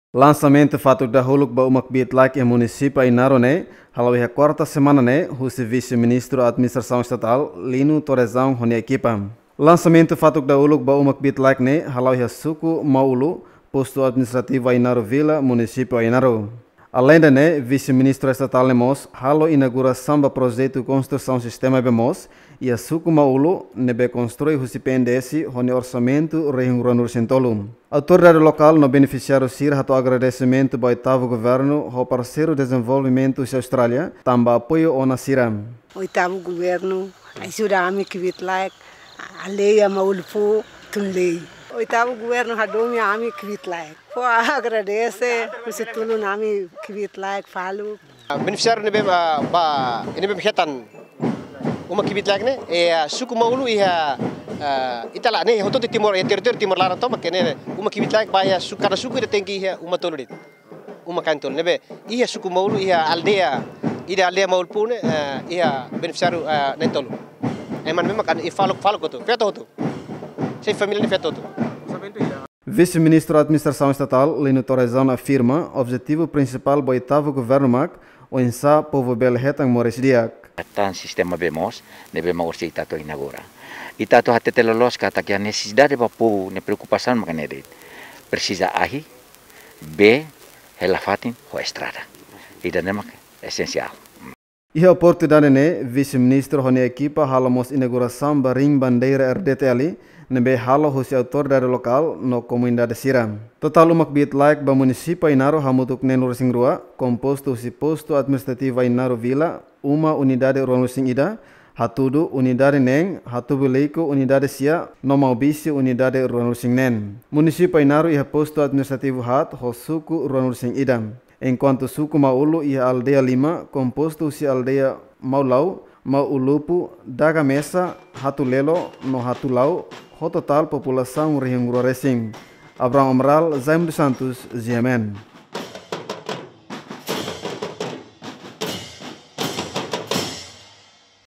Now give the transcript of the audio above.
Lançamento fato da Huluk ba umak bit like em município Ainaro né, halau a quarta semana né, o vice-ministro da administração estatal Lino Torrezão hone equipa. Lançamento fato da Huluk ba umak bit like né, halau a suku Maulu, posto administrativo Ainaro Vila, município Ainaro. Além da né, vice-ministro estatal Lemos, halo inauguração do projeto construção sistema Bemos e a suku Maulu nebe construi o CPNDS hone orçamento rehunguranur sentolo. Autoridade local no beneficiário sir hato agradecimento ao oitavo governo ao parceiro desenvolvimento da Austrália, também apoio ao Nasira. Oitavo governo, ajuda a mim que vitlak, a lei a maulpu tunlei. Oitavo governo hadomi a mim que vitlak. Pô, agradece, você tudo na mim que vitlak falo. Beneficiário nebe ba nebe mehetan uma que vitlak né, é suku maulu ia itala ne hoto timor território timor lara toma que ne uma que vitlak ba ia sukara suku tem que ia uma tonurit uma canton nebe ia suku maulu ia aldeia maulpu ne ia beneficiário netolo eman memang kan ifalo goto feto sem família ne feto. Vice-ministro da Administração Estatal, Lino Torrezão, afirma o objetivo principal do oitavo governo MAC, o insa povo bel hetang mores diak. Tan sistema bemos, devemos ursi itato inaugura. Itato hate telolos kata que a necessidade para povo, ne preocupação macanere, precisa ahi, b, helafatin, ho estrada. Ida nemak essencial. E a oportunidade ne, vice-ministro hone equipa halamos inauguração baring bandeira RDTL, nebe halo husi autoridade local no comunidade Siram. Total umak bit like ba município Ainaro hamutuk nenur singrua, composto husi posto administrativo Ainaro Vila, uma unidade ruang sing ida, hatudu unidade neng, hatubu leiko unidade sia, nomau bisi unidade ruang sing nen. Município Ainaro iha posto administrativo hat ho suku ruang sing idam. Enquanto suku Maulu iha aldeia 5, composto husi aldeia Maulau, Maulupu, Daga Mesa, Hatulelo, no Hatulau, o total população Rehungro Racing. Abraham Amaral, Zaim dos Santos, GMN.